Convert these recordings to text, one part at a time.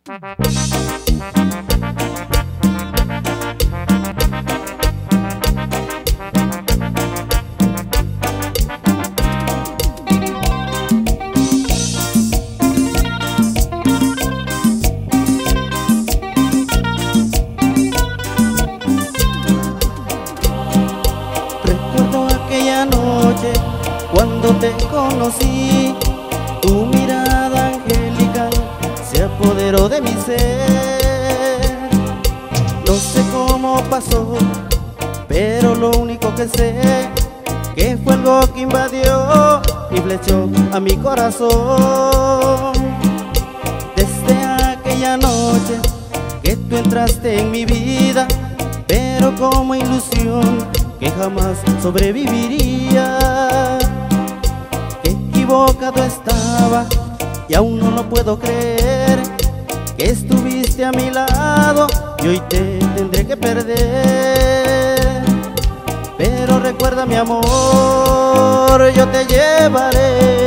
Recuerdo aquella noche cuando te conocí, tu mirada angelical se apoderó de mi ser. No sé cómo pasó, pero lo único que sé, que fue algo que invadió y flechó a mi corazón. Desde aquella noche que tú entraste en mi vida, pero como ilusión que jamás sobreviviría. Qué equivocado estaba y aún no lo puedo creer, que estuviste a mi lado y hoy te tendré que perder. Pero recuerda, mi amor, yo te llevaré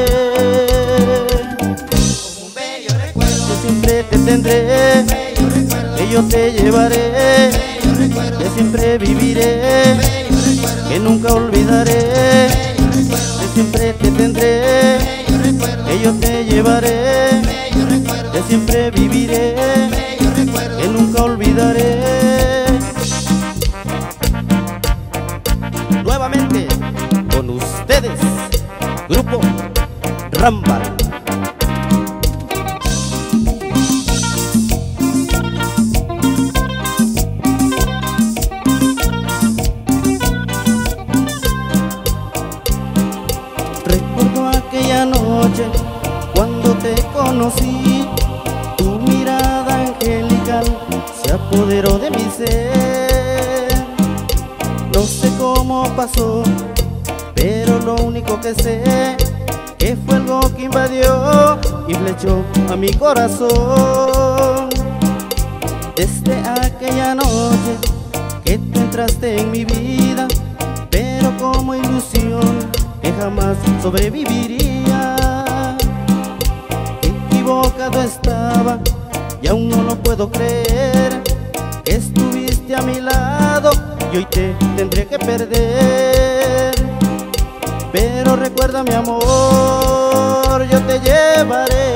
como un bello recuerdo. Yo siempre te tendré, Bello recuerdo. que yo te llevaré, Bello recuerdo. que siempre viviré, Bello recuerdo. que nunca olvidaré, Bello recuerdo. que siempre te tendré, Bello recuerdo. que yo te llevaré, Bello recuerdo. que siempre viviré, Bello recuerdo. que nunca olvidaré. Nuevamente con ustedes, Grupo Rambal. Recuerdo aquella noche cuando te conocí, tu mirada angelical se apoderó de mi ser. No sé cómo pasó, pero lo único que sé, que fue algo que invadió y flechó a mi corazón. Desde aquella noche que tú entraste en mi vida, pero como ilusión que jamás sobreviviría. Qué equivocado estaba y aún no lo puedo creer, que estuviste a mi lado y hoy te tendré que perder. Pero recuerda, mi amor, yo te llevaré,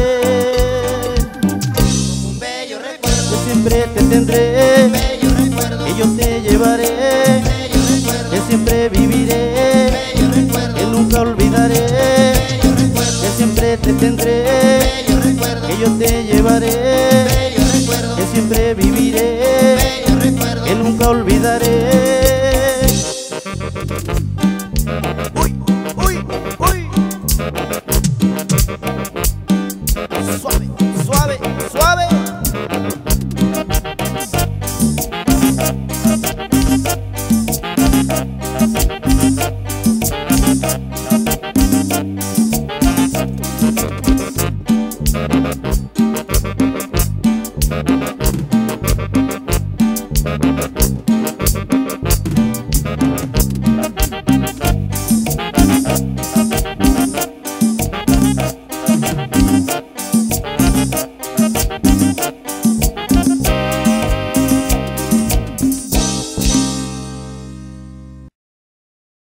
Como un bello recuerdo. que siempre te tendré, Bello recuerdo. que yo te llevaré, Bello recuerdo. que siempre viviré, Bello recuerdo. que nunca olvidaré, Bello recuerdo. que siempre te tendré, Bello recuerdo. que yo te llevaré, Bello recuerdo. que siempre viviré, Bello recuerdo. que nunca olvidaré.